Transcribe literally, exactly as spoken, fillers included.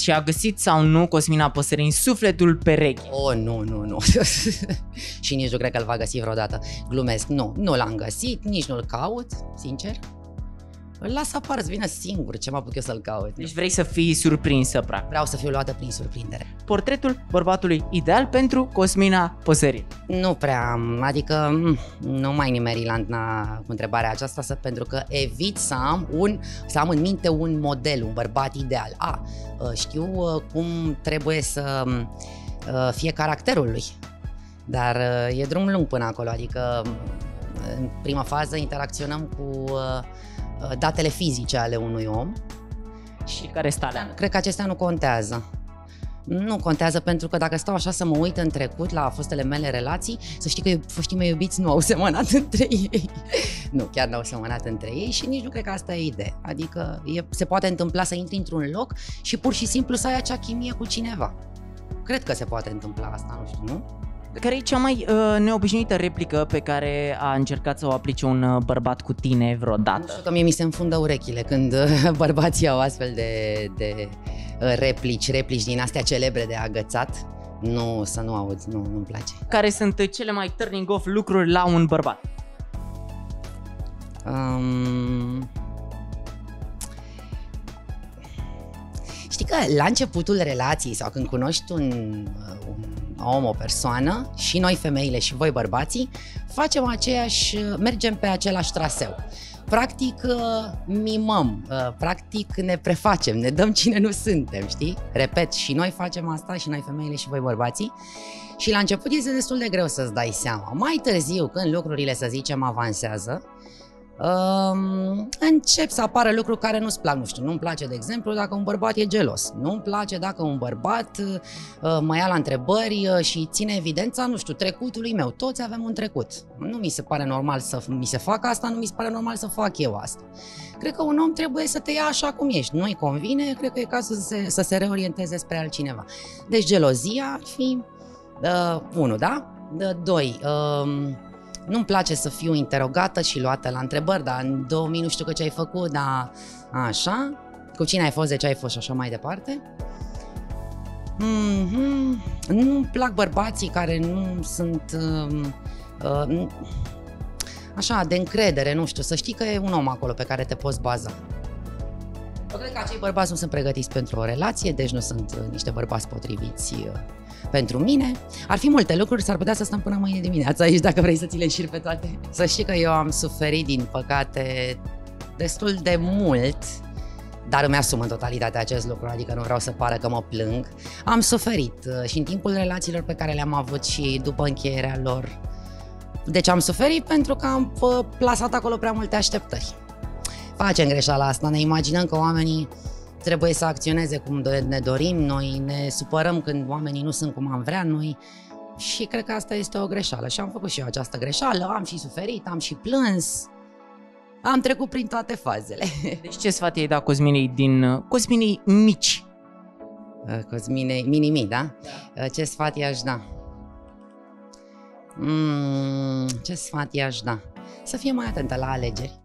și-a găsit sau nu Cosmina Păsărin sufletul pereche? Oh, nu, nu, nu. Și nici nu cred că îl va găsi vreodată. Glumesc, nu, nu l-am găsit, nici nu-l caut, sincer. Îl las apară să vină singur, ce mă apuc eu să-l caut. Deci vrei să fii surprinsă, practic. Vreau să fiu luată prin surprindere. Portretul bărbatului ideal pentru Cosmina Păsărin? Nu prea am, adică nu mai nimeri la cu întrebarea aceasta, să, pentru că evit să am, un, să am în minte un model, un bărbat ideal. A, știu cum trebuie să fie caracterul lui, dar e drum lung până acolo, adică în prima fază interacționăm cu datele fizice ale unui om. Și care este alea? Cred că acestea nu contează. Nu contează, pentru că dacă stau așa să mă uit în trecut la fostele mele relații, să știi că foștii mei iubiți nu au semănat între ei. Nu, chiar nu au semănat între ei și nici nu cred că asta e ideea. Adică e, se poate întâmpla să intri într-un loc și pur și simplu să ai acea chimie cu cineva. Cred că se poate întâmpla asta, nu știu, nu? Care e cea mai uh, neobișnuită replică pe care a încercat să o aplice un uh, bărbat cu tine vreodată? Nu știu, că mie mi se înfundă urechile când uh, bărbații au astfel de, de uh, replici, replici din astea celebre de agățat. Nu, să nu auzi, nu, nu-mi place. Care sunt cele mai turning off lucruri la un bărbat? Um... Știi că la începutul relației sau când cunoști un, un om, o persoană, și noi femeile și voi bărbații, facem aceeași, mergem pe același traseu. Practic mimăm, practic ne prefacem, ne dăm cine nu suntem, știi? Repet, și noi facem asta, și noi femeile și voi bărbații. Și la început este destul de greu să-ți dai seama. Mai târziu, când lucrurile, să zicem, avansează, Um, încep să apară lucruri care nu-ți plac, nu știu, nu-mi place, de exemplu, dacă un bărbat e gelos, nu-mi place dacă un bărbat uh, mă ia la întrebări uh, și ține evidența, nu știu, trecutului meu. Toți avem un trecut. Nu mi se pare normal să mi se facă asta, nu mi se pare normal să fac eu asta. Cred că un om trebuie să te ia așa cum ești, nu-i convine, cred că e cazul să se, să se reorienteze spre altcineva. Deci gelozia ar fi uh, unu, da? Doi, uh, nu-mi place să fiu interogată și luată la întrebări, dar în două mii nu știu că ce ai făcut, dar așa, cu cine ai fost, de ce ai fost și așa mai departe. Mm-hmm. Nu-mi plac bărbații care nu sunt uh, uh, așa, de încredere, nu știu, să știi că e un om acolo pe care te poți baza. Eu cred că acei bărbați nu sunt pregătiți pentru o relație, deci nu sunt uh, niște bărbați potriviți uh, pentru mine. Ar fi multe lucruri, s-ar putea să stăm până mâine dimineață aici dacă vrei să ți le înșiri pe toate. Să știi că eu am suferit, din păcate, destul de mult, dar îmi asum în totalitate acest lucru, adică nu vreau să pară că mă plâng. Am suferit și în timpul relațiilor pe care le-am avut și după încheierea lor. Deci am suferit pentru că am plasat acolo prea multe așteptări. Facem greșeala asta, ne imaginăm că oamenii trebuie să acționeze cum ne dorim, noi ne supărăm când oamenii nu sunt cum am vrea noi și cred că asta este o greșeală și am făcut și eu această greșeală, am și suferit, am și plâns, am trecut prin toate fazele. Deci ce sfat i-ai dat Cosminei din Cosminei mici? Cosminei mini-mi, da? Da. Ce sfat i-aș da? Mm, ce sfat i-aș da? Să fie mai atentă la alegeri.